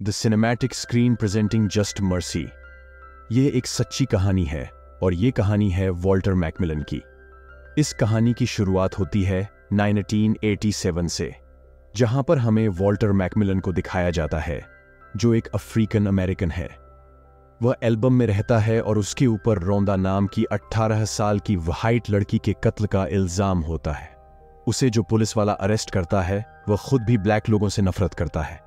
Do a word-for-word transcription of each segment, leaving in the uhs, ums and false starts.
The cinematic screen presenting Just Mercy. ये एक सच्ची कहानी है और ये कहानी है वॉल्टर मैकमिलन की। इस कहानी की शुरुआत होती है उन्नीस सौ सत्तासी से, जहां पर हमें वॉल्टर मैकमिलन को दिखाया जाता है, जो एक अफ्रीकन अमेरिकन है। वह एल्बम में रहता है और उसके ऊपर रोंदा नाम की अठारह साल की व्हाइट लड़की के कत्ल का इल्जाम होता है। उसे जो पुलिस वाला अरेस्ट करता है वह खुद भी ब्लैक लोगों से नफरत करता है।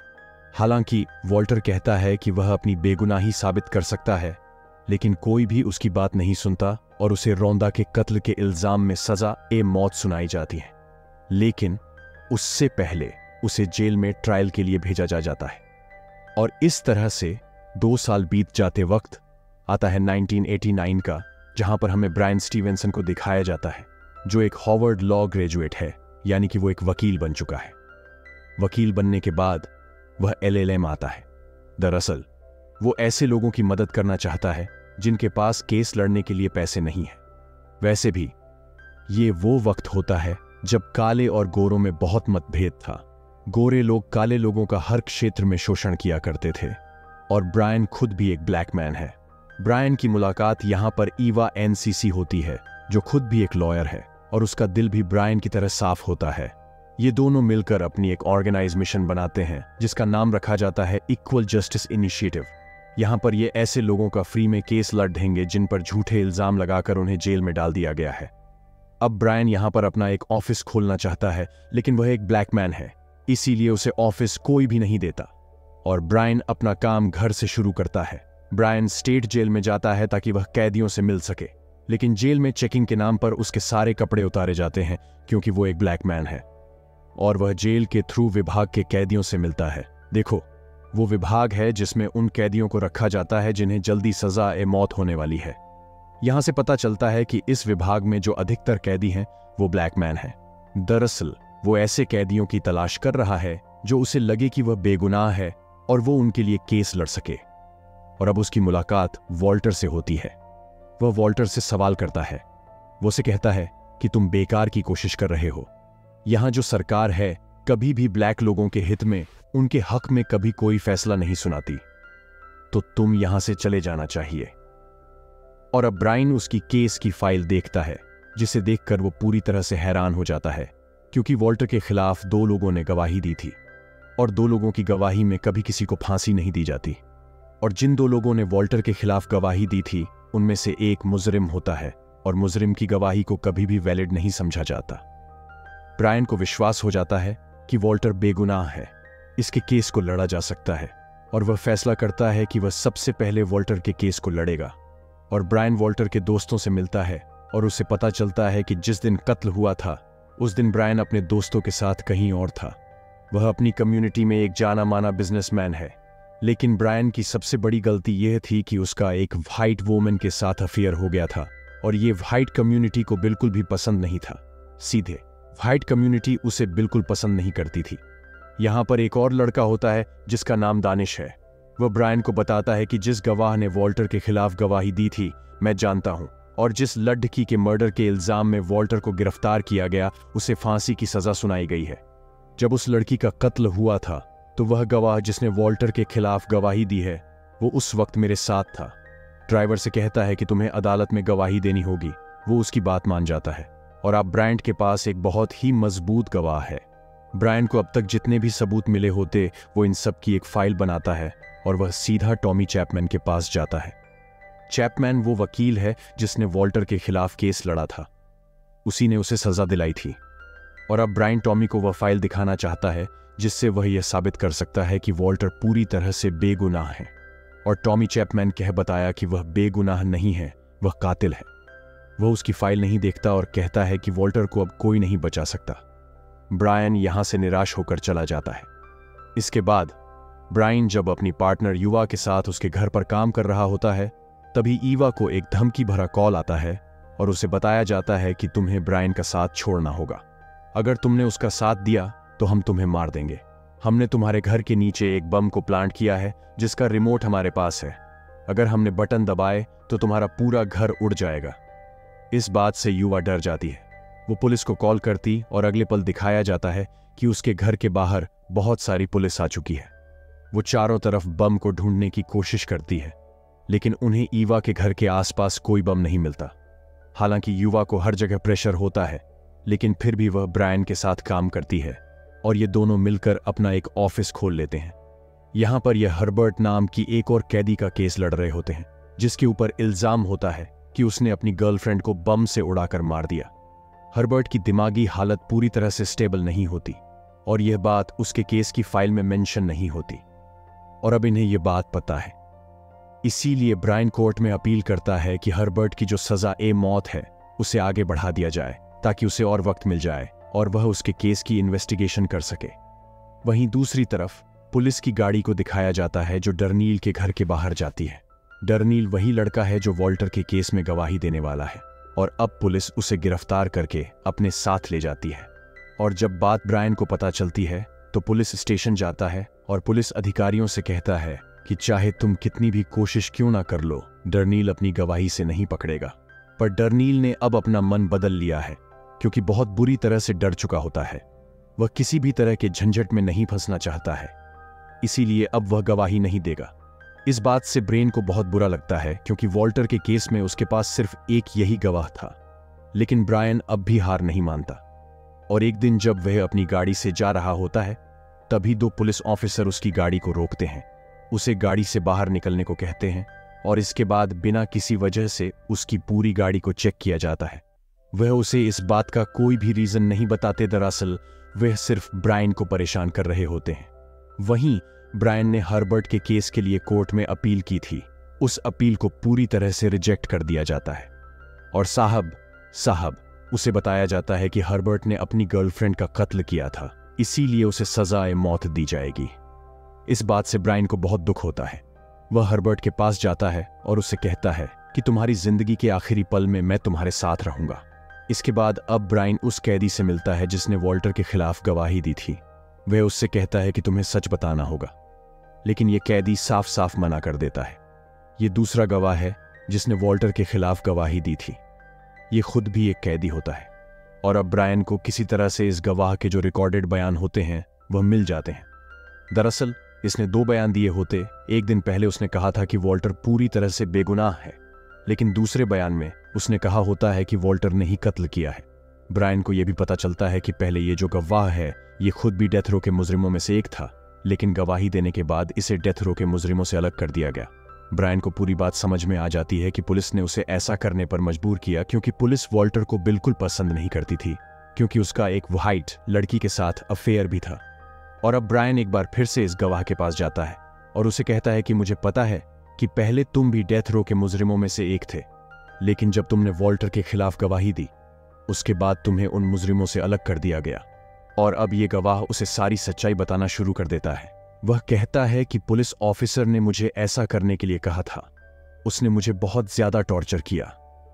हालांकि वॉल्टर कहता है कि वह अपनी बेगुनाही साबित कर सकता है, लेकिन कोई भी उसकी बात नहीं सुनता और उसे रोंदा के कत्ल के इल्जाम में सजा ए मौत सुनाई जाती है। लेकिन उससे पहले उसे जेल में ट्रायल के लिए भेजा जा जाता है। और इस तरह से दो साल बीत जाते वक्त आता है उन्नीस सौ नवासी का, जहां पर हमें ब्रायन स्टीवेंसन को दिखाया जाता है, जो एक हार्वर्ड लॉ ग्रेजुएट है, यानी कि वो एक वकील बन चुका है। वकील बनने के बाद वह एल एल एम आता है। दरअसल वो ऐसे लोगों की मदद करना चाहता है जिनके पास केस लड़ने के लिए पैसे नहीं है। वैसे भी ये वो वक्त होता है जब काले और गोरों में बहुत मतभेद था। गोरे लोग काले लोगों का हर क्षेत्र में शोषण किया करते थे, और ब्रायन खुद भी एक ब्लैक मैन है। ब्रायन की मुलाकात यहां पर ईवा एन सी सी होती है, जो खुद भी एक लॉयर है, और उसका दिल भी ब्रायन की तरह साफ होता है। ये दोनों मिलकर अपनी एक ऑर्गेनाइज मिशन बनाते हैं, जिसका नाम रखा जाता है इक्वल जस्टिस इनिशिएटिव। यहां पर ये ऐसे लोगों का फ्री में केस लड़ देंगे जिन पर झूठे इल्जाम लगाकर उन्हें जेल में डाल दिया गया है। अब ब्रायन यहां पर अपना एक ऑफिस खोलना चाहता है, लेकिन वह एक ब्लैक मैन है, इसीलिए उसे ऑफिस कोई भी नहीं देता, और ब्रायन अपना काम घर से शुरू करता है। ब्रायन स्टेट जेल में जाता है ताकि वह कैदियों से मिल सके, लेकिन जेल में चेकिंग के नाम पर उसके सारे कपड़े उतारे जाते हैं, क्योंकि वो एक ब्लैक मैन है, और वह जेल के थ्रू विभाग के कैदियों से मिलता है। देखो, वो विभाग है जिसमें उन कैदियों को रखा जाता है जिन्हें जल्दी सजा ए मौत होने वाली है। यहां से पता चलता है कि इस विभाग में जो अधिकतर कैदी हैं वो ब्लैक मैन हैं। दरअसल वो ऐसे कैदियों की तलाश कर रहा है जो उसे लगे कि वह बेगुनाह है और वो उनके लिए केस लड़ सके। और अब उसकी मुलाकात वॉल्टर से होती है। वह वॉल्टर से सवाल करता है। वो उसे कहता है कि तुम बेकार की कोशिश कर रहे हो। यहां जो सरकार है कभी भी ब्लैक लोगों के हित में, उनके हक में कभी कोई फैसला नहीं सुनाती, तो तुम यहां से चले जाना चाहिए। और अब ब्रायन उसकी केस की फाइल देखता है, जिसे देखकर वो पूरी तरह से हैरान हो जाता है, क्योंकि वॉल्टर के खिलाफ दो लोगों ने गवाही दी थी, और दो लोगों की गवाही में कभी किसी को फांसी नहीं दी जाती। और जिन दो लोगों ने वॉल्टर के खिलाफ गवाही दी थी उनमें से एक मुजरिम होता है, और मुजरिम की गवाही को कभी भी वैलिड नहीं समझा जाता। ब्रायन को विश्वास हो जाता है कि वॉल्टर बेगुनाह है, इसके केस को लड़ा जा सकता है, और वह फैसला करता है कि वह सबसे पहले वॉल्टर के केस को लड़ेगा। और ब्रायन वॉल्टर के दोस्तों से मिलता है और उसे पता चलता है कि जिस दिन कत्ल हुआ था उस दिन ब्रायन अपने दोस्तों के साथ कहीं और था। वह अपनी कम्युनिटी में एक जाना माना बिजनेसमैन है, लेकिन ब्रायन की सबसे बड़ी गलती यह थी कि उसका एक व्हाइट वुमन के साथ अफेयर हो गया था, और ये व्हाइट कम्युनिटी को बिल्कुल भी पसंद नहीं था। सीधे व्हाइट कम्युनिटी उसे बिल्कुल पसंद नहीं करती थी। यहां पर एक और लड़का होता है जिसका नाम दानिश है। वह ब्रायन को बताता है कि जिस गवाह ने वॉल्टर के खिलाफ गवाही दी थी मैं जानता हूं, और जिस लड़की के मर्डर के इल्जाम में वॉल्टर को गिरफ्तार किया गया उसे फांसी की सजा सुनाई गई है। जब उस लड़की का कत्ल हुआ था तो वह गवाह जिसने वॉल्टर के खिलाफ गवाही दी है वो उस वक्त मेरे साथ था। ड्राइवर से कहता है कि तुम्हें अदालत में गवाही देनी होगी। वो उसकी बात मान जाता है, और अब ब्रायन के पास एक बहुत ही मजबूत गवाह है। ब्रायन को अब तक जितने भी सबूत मिले होते वो इन सब की एक फाइल बनाता है, और वह सीधा टॉमी चैपमैन के पास जाता है। चैपमैन वो वकील है जिसने वॉल्टर के खिलाफ केस लड़ा था, उसी ने उसे सजा दिलाई थी। और अब ब्रायन टॉमी को वह फाइल दिखाना चाहता है जिससे वह यह साबित कर सकता है कि वॉल्टर पूरी तरह से बेगुनाह है। और टॉमी चैपमैन कह बताया कि वह बेगुनाह नहीं है, वह कातिल है। वह उसकी फाइल नहीं देखता और कहता है कि वॉल्टर को अब कोई नहीं बचा सकता। ब्रायन यहां से निराश होकर चला जाता है। इसके बाद ब्रायन जब अपनी पार्टनर युवा के साथ उसके घर पर काम कर रहा होता है, तभी ईवा को एक धमकी भरा कॉल आता है और उसे बताया जाता है कि तुम्हें ब्रायन का साथ छोड़ना होगा। अगर तुमने उसका साथ दिया तो हम तुम्हें मार देंगे। हमने तुम्हारे घर के नीचे एक बम को प्लांट किया है जिसका रिमोट हमारे पास है। अगर हमने बटन दबाए तो तुम्हारा पूरा घर उड़ जाएगा। इस बात से युवा डर जाती है। वो पुलिस को कॉल करती और अगले पल दिखाया जाता है कि उसके घर के बाहर बहुत सारी पुलिस आ चुकी है। वो चारों तरफ बम को ढूंढने की कोशिश करती है, लेकिन उन्हें ईवा के घर के आसपास कोई बम नहीं मिलता। हालांकि युवा को हर जगह प्रेशर होता है, लेकिन फिर भी वह ब्रायन के साथ काम करती है और ये दोनों मिलकर अपना एक ऑफिस खोल लेते हैं। यहां पर यह हर्बर्ट नाम की एक और कैदी का केस लड़ रहे होते हैं, जिसके ऊपर इल्जाम होता है कि उसने अपनी गर्लफ्रेंड को बम से उड़ाकर मार दिया। हर्बर्ट की दिमागी हालत पूरी तरह से स्टेबल नहीं होती और यह बात उसके केस की फाइल में मेंशन नहीं होती, और अब इन्हें यह बात पता है। इसीलिए ब्रायन कोर्ट में अपील करता है कि हर्बर्ट की जो सजा ए मौत है उसे आगे बढ़ा दिया जाए, ताकि उसे और वक्त मिल जाए और वह उसके केस की इन्वेस्टिगेशन कर सके। वहीं दूसरी तरफ पुलिस की गाड़ी को दिखाया जाता है जो डर्नील के घर के बाहर जाती है। डर्नील वही लड़का है जो वॉल्टर के केस में गवाही देने वाला है, और अब पुलिस उसे गिरफ्तार करके अपने साथ ले जाती है। और जब बात ब्रायन को पता चलती है तो पुलिस स्टेशन जाता है और पुलिस अधिकारियों से कहता है कि चाहे तुम कितनी भी कोशिश क्यों ना कर लो, डर्नील अपनी गवाही से नहीं पकड़ेगा। पर डर्नील ने अब अपना मन बदल लिया है, क्योंकि बहुत बुरी तरह से डर चुका होता है। वह किसी भी तरह के झंझट में नहीं फंसना चाहता है, इसीलिए अब वह गवाही नहीं देगा। इस बात से ब्रेन को बहुत बुरा लगता है, क्योंकि वॉल्टर के केस में उसके पास सिर्फ एक यही गवाह था। लेकिन ब्रायन अब भी हार नहीं मानता, और एक दिन जब वह अपनी गाड़ी से जा रहा होता है, तभी दो पुलिस ऑफिसर उसकी गाड़ी को रोकते हैं, उसे गाड़ी से बाहर निकलने को कहते हैं, और इसके बाद बिना किसी वजह से उसकी पूरी गाड़ी को चेक किया जाता है। वह उसे इस बात का कोई भी रीजन नहीं बताते, दरअसल वह सिर्फ ब्रायन को परेशान कर रहे होते हैं। वहीं ब्रायन ने हर्बर्ट के केस के लिए कोर्ट में अपील की थी। उस अपील को पूरी तरह से रिजेक्ट कर दिया जाता है, और साहब साहब उसे बताया जाता है कि हर्बर्ट ने अपनी गर्लफ्रेंड का कत्ल किया था, इसीलिए उसे सजाए मौत दी जाएगी। इस बात से ब्रायन को बहुत दुख होता है। वह हर्बर्ट के पास जाता है और उसे कहता है कि तुम्हारी जिंदगी के आखिरी पल में मैं तुम्हारे साथ रहूंगा। इसके बाद अब ब्रायन उस कैदी से मिलता है जिसने वॉल्टर के खिलाफ गवाही दी थी। वह उससे कहता है कि तुम्हें सच बताना होगा, लेकिन यह कैदी साफ साफ मना कर देता है। यह दूसरा गवाह है जिसने वॉल्टर के खिलाफ गवाही दी थी। यह खुद भी एक कैदी होता है, और अब ब्रायन को किसी तरह से इस गवाह के जो रिकॉर्डेड बयान होते हैं वह मिल जाते हैं। दरअसल इसने दो बयान दिए होते। एक दिन पहले उसने कहा था कि वॉल्टर पूरी तरह से बेगुनाह है, लेकिन दूसरे बयान में उसने कहा होता है कि वॉल्टर ने ही कत्ल किया है। ब्रायन को यह भी पता चलता है कि पहले ये जो गवाह है ये खुद भी डेथ रो के मुजरिमों में से एक था, लेकिन गवाही देने के बाद इसे डेथ रो के मुजरिमों से अलग कर दिया गया। ब्रायन को पूरी बात समझ में आ जाती है कि पुलिस ने उसे ऐसा करने पर मजबूर किया क्योंकि पुलिस वॉल्टर को बिल्कुल पसंद नहीं करती थी, क्योंकि उसका एक व्हाइट लड़की के साथ अफेयर भी था। और अब ब्रायन एक बार फिर से इस गवाह के पास जाता है और उसे कहता है कि मुझे पता है कि पहले तुम भी डेथ रो के मुजरिमों में से एक थे, लेकिन जब तुमने वॉल्टर के खिलाफ गवाही दी उसके बाद तुम्हें उन मुजरिमों से अलग कर दिया गया। और अब ये गवाह उसे सारी सच्चाई बताना शुरू कर देता है। वह कहता है कि पुलिस ऑफिसर ने मुझे ऐसा करने के लिए कहा था, उसने मुझे बहुत ज्यादा टॉर्चर किया,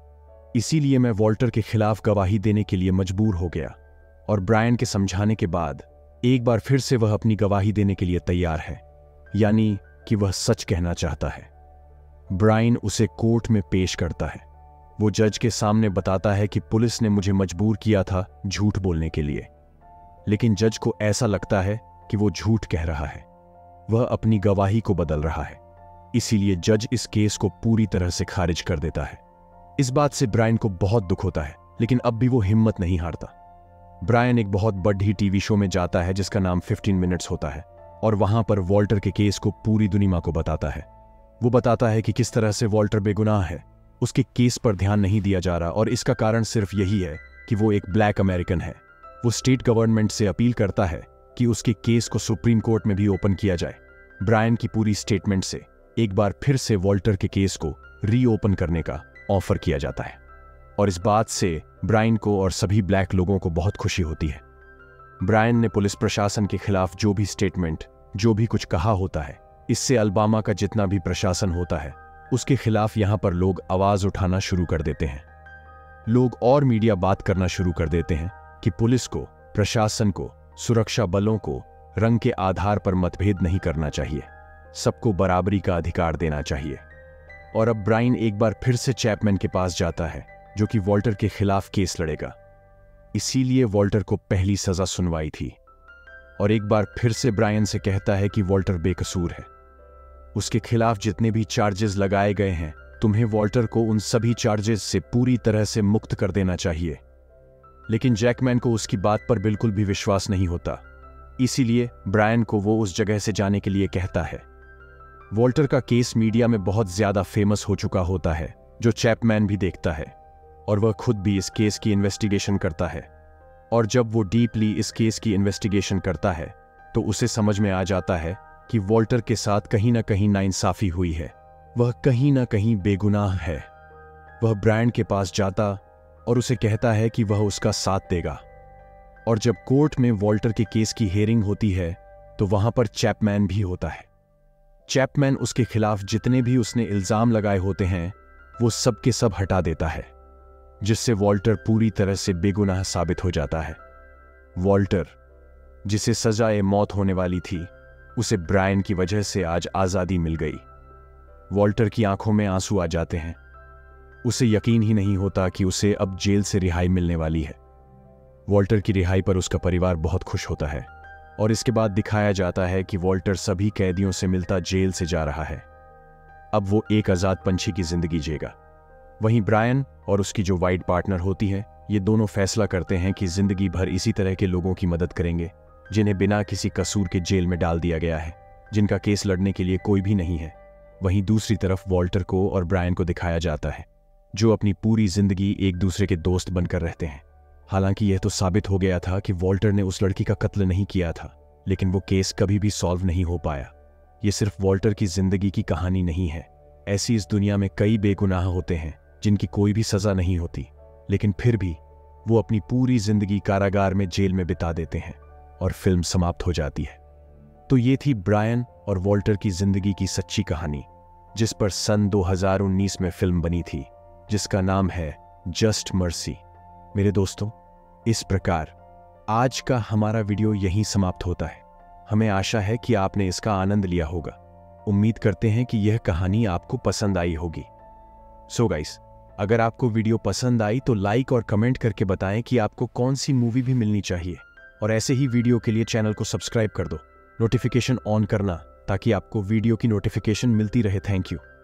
इसीलिए मैं वॉल्टर के खिलाफ गवाही देने के लिए मजबूर हो गया। और ब्रायन के समझाने के बाद एक बार फिर से वह अपनी गवाही देने के लिए तैयार है, यानी कि वह सच कहना चाहता है। ब्रायन उसे कोर्ट में पेश करता है। वो जज के सामने बताता है कि पुलिस ने मुझे मजबूर किया था झूठ बोलने के लिए, लेकिन जज को ऐसा लगता है कि वो झूठ कह रहा है, वह अपनी गवाही को बदल रहा है, इसीलिए जज इस केस को पूरी तरह से खारिज कर देता है। इस बात से ब्रायन को बहुत दुख होता है, लेकिन अब भी वो हिम्मत नहीं हारता। ब्रायन एक बहुत बड़ी टीवी शो में जाता है जिसका नाम फिफ्टीन मिनट्स होता है, और वहां पर वॉल्टर के केस को पूरी दुनिया को बताता है। वो बताता है कि किस तरह से वॉल्टर बेगुनाह है, उसके केस पर ध्यान नहीं दिया जा रहा, और इसका कारण सिर्फ यही है कि वो एक ब्लैक अमेरिकन है। वो स्टेट गवर्नमेंट से अपील करता है कि उसके केस को सुप्रीम कोर्ट में भी ओपन किया जाए। ब्रायन की पूरी स्टेटमेंट से एक बार फिर से वॉल्टर के केस को रीओपन करने का ऑफर किया जाता है, और इस बात से ब्रायन को और सभी ब्लैक लोगों को बहुत खुशी होती है। ब्रायन ने पुलिस प्रशासन के खिलाफ जो भी स्टेटमेंट, जो भी कुछ कहा होता है, इससे अलबामा का जितना भी प्रशासन होता है उसके खिलाफ यहां पर लोग आवाज उठाना शुरू कर देते हैं। लोग और मीडिया बात करना शुरू कर देते हैं कि पुलिस को, प्रशासन को, सुरक्षा बलों को रंग के आधार पर मतभेद नहीं करना चाहिए, सबको बराबरी का अधिकार देना चाहिए। और अब ब्रायन एक बार फिर से चैपमैन के पास जाता है जो कि वॉल्टर के खिलाफ केस लड़ेगा, इसीलिए वॉल्टर को पहली सजा सुनवाई थी। और एक बार फिर से ब्रायन से कहता है कि वॉल्टर बेकसूर है। उसके खिलाफ जितने भी चार्जेस लगाए गए हैं, तुम्हें वॉल्टर को उन सभी चार्जेस से पूरी तरह से मुक्त कर देना चाहिए। लेकिन जैकमैन को उसकी बात पर बिल्कुल भी विश्वास नहीं होता, इसीलिए ब्रायन को वो उस जगह से जाने के लिए कहता है। वॉल्टर का केस मीडिया में बहुत ज्यादा फेमस हो चुका होता है, जो चैपमैन भी देखता है, और वह खुद भी इस केस की इन्वेस्टिगेशन करता है। और जब वो डीपली इस केस की इन्वेस्टिगेशन करता है तो उसे समझ में आ जाता है कि वॉल्टर के साथ कहीं ना कहीं नाइंसाफी हुई है, वह कहीं ना कहीं बेगुनाह है। वह ब्रायन के पास जाता और उसे कहता है कि वह उसका साथ देगा। और जब कोर्ट में वॉल्टर के केस की हियरिंग होती है तो वहां पर चैपमैन भी होता है। चैपमैन उसके खिलाफ जितने भी उसने इल्जाम लगाए होते हैं वो सब के सब हटा देता है, जिससे वॉल्टर पूरी तरह से बेगुनाह साबित हो जाता है। वॉल्टर, जिसे सजाए मौत होने वाली थी, उसे ब्रायन की वजह से आज आजादी मिल गई। वॉल्टर की आंखों में आंसू आ जाते हैं। उसे यकीन ही नहीं होता कि उसे अब जेल से रिहाई मिलने वाली है। वॉल्टर की रिहाई पर उसका परिवार बहुत खुश होता है और इसके बाद दिखाया जाता है कि वॉल्टर सभी कैदियों से मिलता जेल से जा रहा है। अब वो एक आजाद पंछी की जिंदगी जिएगा। वहीं ब्रायन और उसकी जो वाइड पार्टनर होती है, ये दोनों फैसला करते हैं कि जिंदगी भर इसी तरह के लोगों की मदद करेंगे जिन्हें बिना किसी कसूर के जेल में डाल दिया गया है, जिनका केस लड़ने के लिए कोई भी नहीं है। वहीं दूसरी तरफ वॉल्टर को और ब्रायन को दिखाया जाता है, जो अपनी पूरी जिंदगी एक दूसरे के दोस्त बनकर रहते हैं। हालांकि यह तो साबित हो गया था कि वॉल्टर ने उस लड़की का कत्ल नहीं किया था, लेकिन वो केस कभी भी सॉल्व नहीं हो पाया। ये सिर्फ वॉल्टर की जिंदगी की कहानी नहीं है। ऐसी इस दुनिया में कई बेगुनाह होते हैं जिनकी कोई भी सजा नहीं होती, लेकिन फिर भी वो अपनी पूरी जिंदगी कारागार में, जेल में बिता देते हैं और फिल्म समाप्त हो जाती है। तो ये थी ब्रायन और वॉल्टर की जिंदगी की सच्ची कहानी, जिस पर सन दो हज़ार उन्नीस में फिल्म बनी थी, जिसका नाम है जस्ट मर्सी। मेरे दोस्तों, इस प्रकार आज का हमारा वीडियो यहीं समाप्त होता है। हमें आशा है कि आपने इसका आनंद लिया होगा। उम्मीद करते हैं कि यह कहानी आपको पसंद आई होगी। सो गाइस, अगर आपको वीडियो पसंद आई तो लाइक और कमेंट करके बताएं कि आपको कौन सी मूवी भी मिलनी चाहिए, और ऐसे ही वीडियो के लिए चैनल को सब्सक्राइब कर दो, नोटिफिकेशन ऑन करना ताकि आपको वीडियो की नोटिफिकेशन मिलती रहे। Thank you.